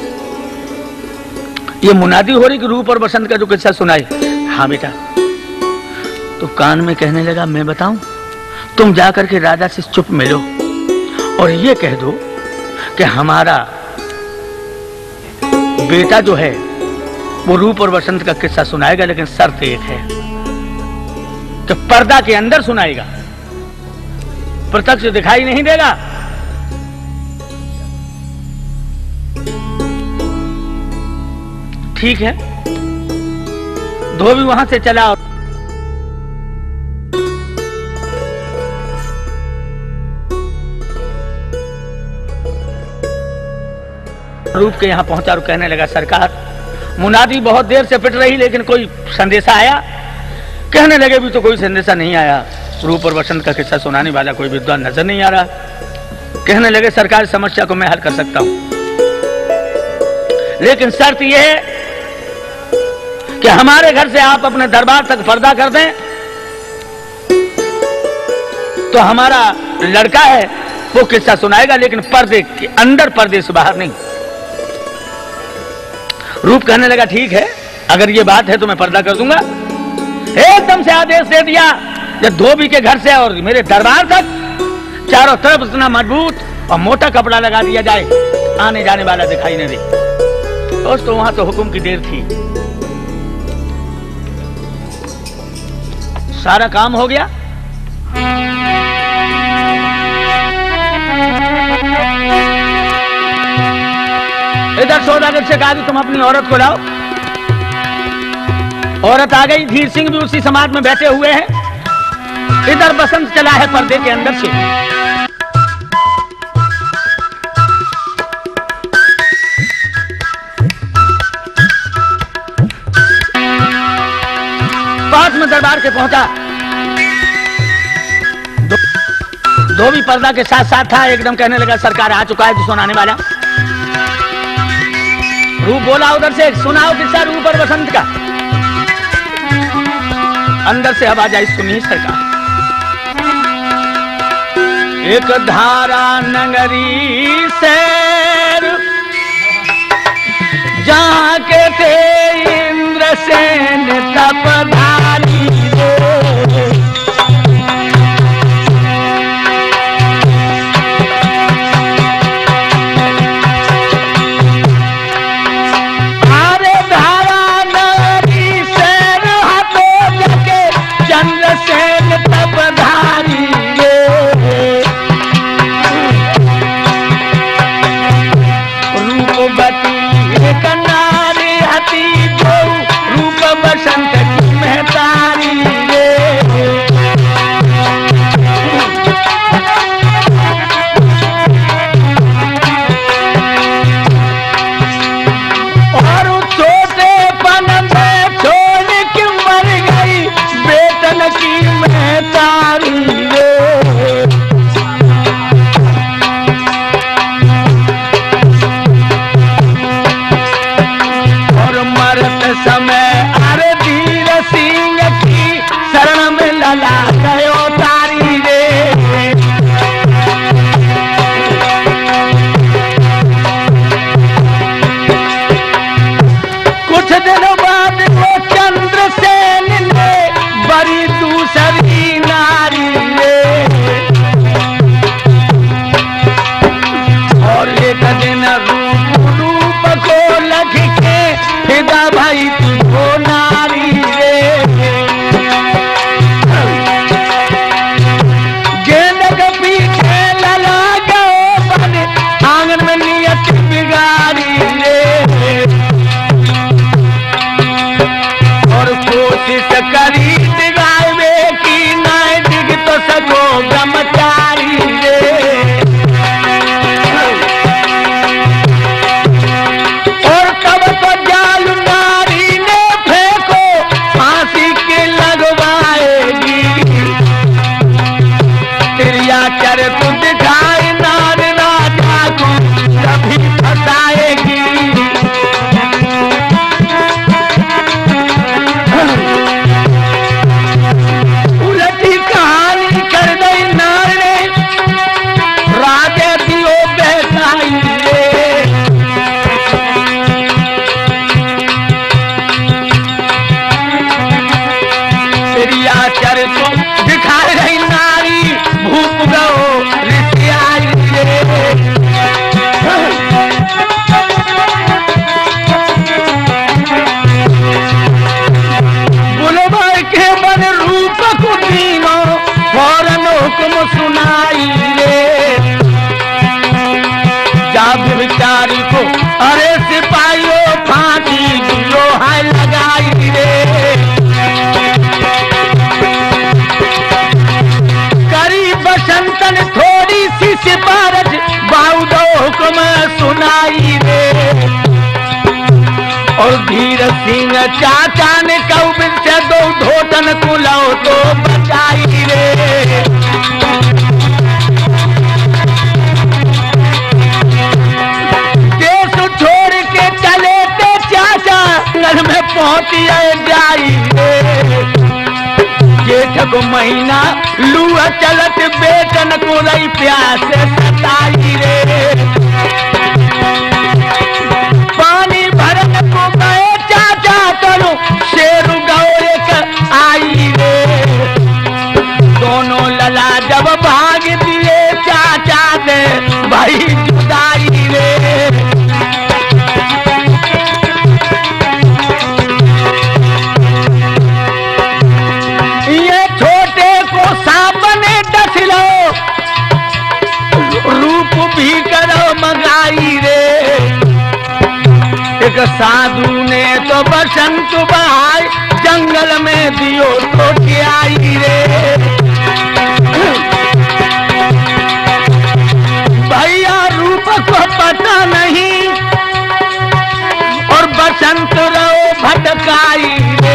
ये मुनादी हो रही कि रूप और बसंत का जो किस्सा सुनाई। हाँ बेटा। तो कान में कहने लगा, मैं बताऊं? तुम जाकर के राजा से चुप मिलो और ये कह दो कि हमारा बेटा जो है वो रूप और बसंत का किस्सा सुनाएगा, लेकिन शर्त एक है कि पर्दा के अंदर सुनाएगा। प्रत्यक्ष दिखाई नहीं देगा। ठीक है, धोबी वहां से चला और रूप के यहां पहुंचा और कहने लगा, सरकार मुनादी बहुत देर से पिट रही लेकिन कोई संदेशा आया? कहने लगे, भी तो कोई संदेशा नहीं आया। रूप और वसंत का किस्सा सुनाने वाला कोई विद्वान नजर नहीं आ रहा। कहने लगे, सरकार समस्या को मैं हल कर सकता हूं, लेकिन शर्त यह है कि हमारे घर से आप अपने दरबार तक पर्दा कर दें तो हमारा लड़का है वो किस्सा सुनाएगा, लेकिन पर्दे के अंदर, पर्दे से बाहर नहीं। रूप कहने लगा, ठीक है, अगर ये बात है तो मैं पर्दा कर दूंगा। एकदम से आदेश दे दिया, जब धोबी के घर से और मेरे दरबार तक चारों तरफ इतना मजबूत और मोटा कपड़ा लगा दिया जाए, आने जाने वाला दिखाई न दे। दोस्तों, वहां तो हुक्म की देर थी, सारा काम हो गया। इधर सौदागर से कहा, तुम अपनी औरत को लाओ। औरत आ गई, धीर सिंह भी उसी समाज में बैठे हुए हैं। इधर बसंत चला है पर्दे के अंदर से। पास में दरबार के पहुंचा, धोबी पर्दा के साथ साथ था। एकदम कहने लगा, सरकार आ चुका है तो सुनाने वाला। रूप बोला उधर से, सुनाओ किस्सा रूप और बसंत का। अंदर से आवाज आई, सुनिए सरकार। एक धारा नगरी शहर जहां के थे इंद्रसेन तपधारी रे। अरे धारा नगरी शहर हाथों जके चंद्रसेन तपधारी रे। रूपवती एक नारी हती जो रूप बसंत की महतारी रे। और छोटे पन में छोड़ के मर गई बेटन की महतारी रे। समय अरे धीर सिंह की शरण में लला गयो तारी रे। कुछ दिनों बाद वो चंद्रसेन ने बड़ी दूसरी नारी रे। और एक दिन रूप रूप को लग के फिदा भाई तुझको नारी रे। गेंद के पीछे लला गए बन आंगन में नियत बिगाड़ी रे। और कोशिश करी दिगावे की और चाचा ने कहू से दो ढोटन कुलाओ तो बचाई रे। देश छोड़ के चले थे चाचा घर में पहुंचिए जाई रे। जेठ को महीना लुआ चलत बेटन को रही प्यास सताई रे। पानी भरन को गए चाचा करो शेरू गौरे कर आई रे। दोनों लला जब भाग दिए चाचा दे भाई जुदाई रे। ये छोटे को सांप ने डस लो रूप भी करो मंगाई रे। एक साधु ने तो बसंत बहाई जंगल में दियो तो क्या आई रे। भैया रूप को पता नहीं और बसंत रहो भटकाई रे।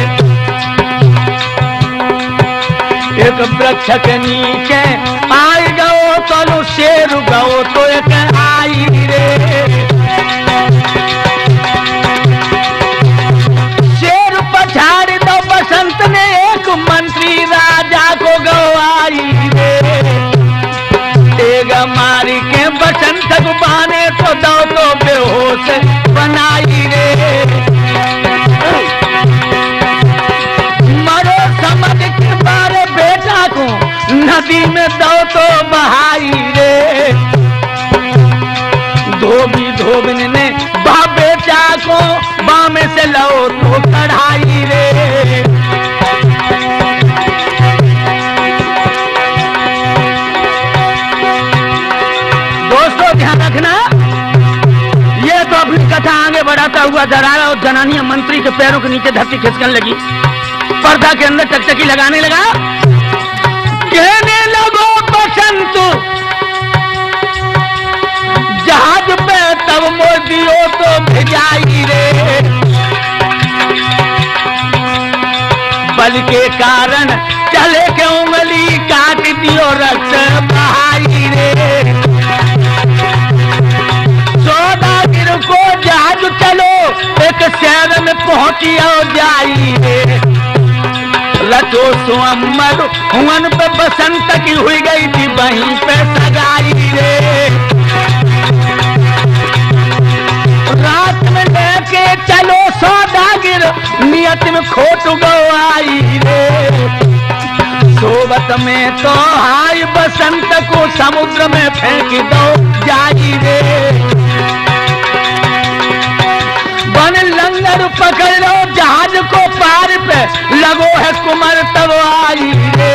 एक वृक्ष के नीचे आई गो तो शेर गो तो एक आई रे। शेर पछाड़ दो बसंत ने एक मंत्री राजा को गवाई रे। तेगा मारी के बसंत को बाने तो दो तो बेहोश बनाई रे। मरो समझ के बारे बेटा को नदी में दो तो बहाई रे। धोबी धोबन ने बा बेटा को बामे से लो तो कढ़ाई रे। दोस्तों ध्यान रखना, ये तो अपनी कथा आगे बढ़ाता हुआ डराया और जनानिया मंत्री के पैरों के नीचे धरती खिसकने लगी। पर्दा के अंदर टकटकी लगाने लगा। कहने लगो बसंत जहाज पे तब मोदियो तो भिजाई रे। बल के कारण चले के उंगली काट दियो रक्त बहाई रे। सौदागर को जहाज चलो एक शहर में पहुंचियो जाई रे। रचो सुअम्मर हुन पे बसंत की हुई गई थी वहीं पे सगाई रे। रात में लेके चलो सौदागर नियत में खोट गवाई रे। सोबत में तो हाय बसंत को समुद्र में फेंक दो जाई रे। बन लंगर पकड़ो जहाज को पार पे लगो है कुमार तब आई रे।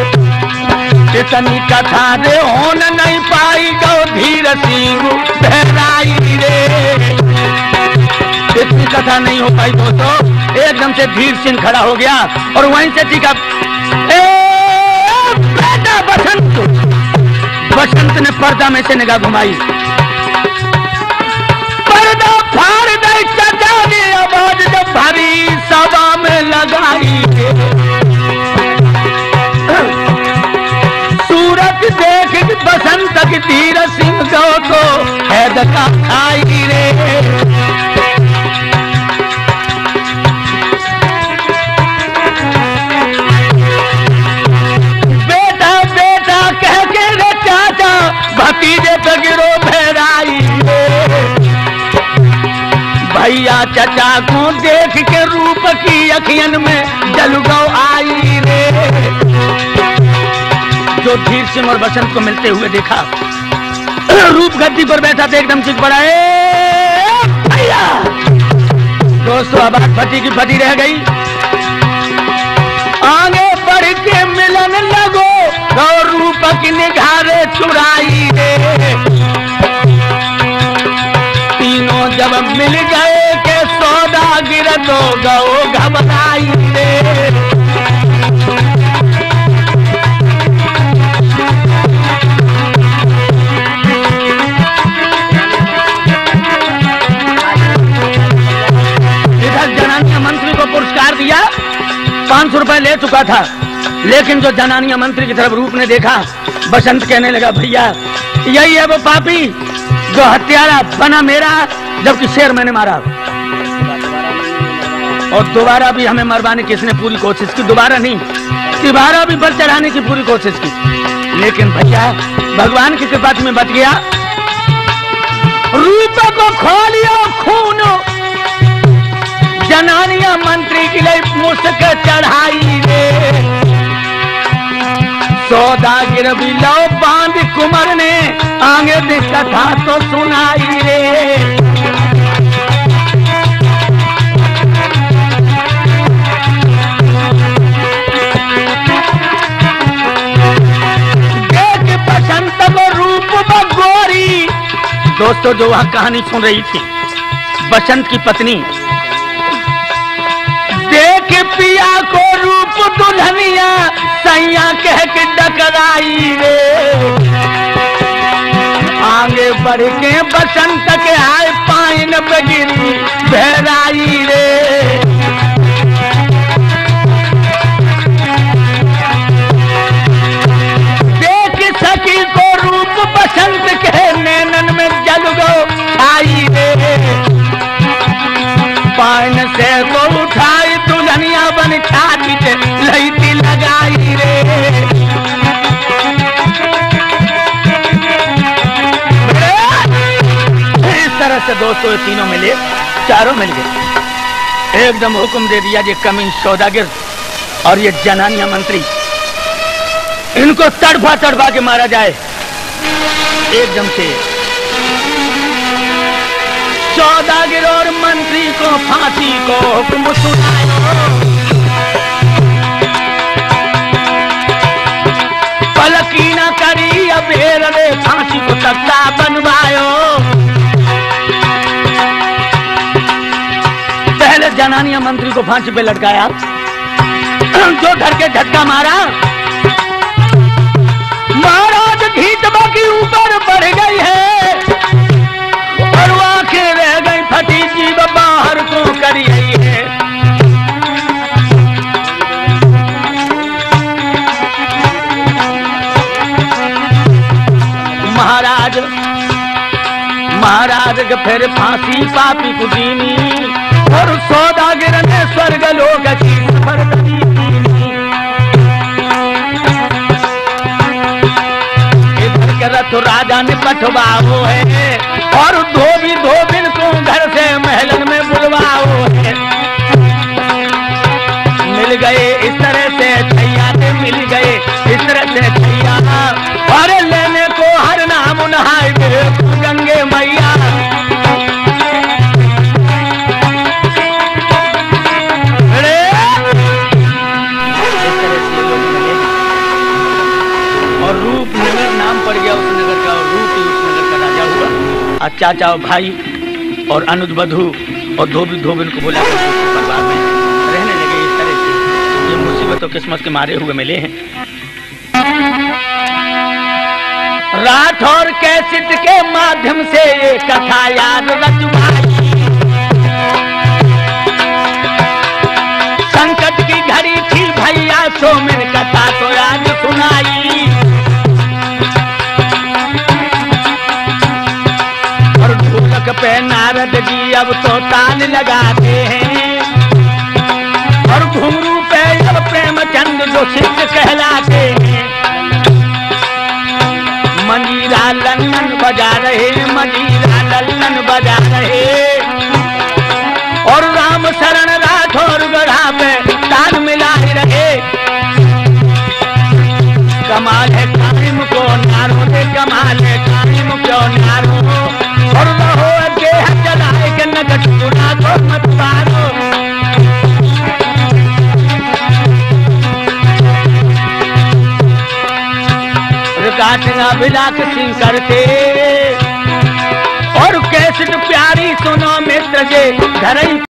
इतनी कथा रे होन नहीं पाई गो धीर सिंह बहराई रे। इतनी कथा नहीं हो पाई दोस्तों। एकदम से धीर सिंह खड़ा हो गया और वहीं से टीका ए बेटा बसंत। बसंत ने पर्दा में से निगाह घुमाई। पर्दा फाड़ दे चाचा ने आवाज जब भारी सभा में लगाई। सूरत देख बसंत की धीर सिंह को हैद का खाई रे। बेटा बेटा कह के रे चाचा भतीजे पे गिरो बहराई रे। भैया चचा को देख के रूप की अखियन में जलगो आई रे। जो धीर सिंह और बसंत को मिलते हुए देखा, रूप गद्दी पर बैठा था एकदम चिक पड़ा। भैया दोस्तों आवाज फटी की फटी रह गई। आगे बढ़ के मिलन लगो और रूप की निगारे चुराई रे। तीनों जब मिल गए के सौदागर तो गो घबराई रे। पुरस्कार दिया, पांच सौ रुपए ले चुका था। लेकिन जो जनानिया मंत्री की तरफ रूप ने देखा, बसंत कहने लगा भैया यही है वो पापी जो हत्यारा बना मेरा, जबकि शेर मैंने मारा, और दोबारा भी हमें मरवाने की इसने पूरी कोशिश की, दोबारा नहीं दोबारा भी बल चढ़ाने की पूरी कोशिश की। लेकिन भैया भगवान की कृपा में बच गया। रूप को खोलियो खून जनानिया मंत्री के लिए मुस्क चढ़ाई रे, सौदागिर भी लो बांध कुमार ने आगे भी कथा तो सुनाई रे। देख बसंत को रूप बगोरी। दोस्तों जो वहां कहानी सुन रही थी, बसंत की पत्नी देख पिया को रूप दुल्हनिया सैया कह के डकराई रे, आगे बढ़ के बसंत के आए पाइन पे गिरी बहराई रे। देख सखी को रूप बसंत के नैनन में जल गो आई रे, पाइन से को उठाई दुल्हनिया बन छाती से लईती लगाई रे। इस तरह से दोस्तों तीनों मिले, चारों मिल गए, एकदम हुक्म दे दिया ये कमीन सौदागर और ये जनानिया मंत्री, इनको तड़फा तड़फा के मारा जाए। एकदम से सौदागर और मंत्री को फांसी को हुक्म सुनाया, पलकी न करी अबेर रे फांसी को तख्ता बनवायो। पहले जनानिया मंत्री को फांसी पे लटकाया, जो धर के झटका मारा, महाराज घीटबा की ऊपर बढ़ गई है और आंखें रह गई फटी, जीव बाहर को करी है। महाराज महाराज के फिर फांसी पापी को दीनी और सौदागर ने स्वर्ग लोक की सफर दीनी। इधर के रथ राजा ने पठवाओ है और धोबी धोबिन को घर से महलन में बुलवाओ है। मिल गए इस तरह से छैया से मिल गए इस तरह से छैया, और लेने को हर नाम नहाय गंगे मैया। और रूप नगर नाम पड़ गया उस नगर का, और रूप ही उस नगर का राजा हुआ। और चाचा और भाई और अनुज बधू और धोबी धोबिन को बोला परिवार में रहने लगे इस तरह से। ये मुसीबत और किस्मत के मारे हुए मिले हैं। राठौर कैसेट के माध्यम से ये कथा याद रचवाई, संकट की घड़ी थी भैया सो मैंने कथा तो याद सुनाई। और ढोलक पे नारद जी अब तो ताल लगाते हैं, और घुंघरू पे अब प्रेमचंद जो सिद्ध कहलाते हैं। मंजीरा लल्लन बजा रहे, मंजीरा लल्लन बजा रहे, और राम शरण राठौर गढ़ा पे ताल मिला रहे। कमाल है कायम को नारो रे, कमाल है कायम को नारो, और रहो देह जलाए के नगट गुना को मत मारो। काटना बिलाक सिंह करते, और कैसेट प्यारी सुनो मित्र जे धरई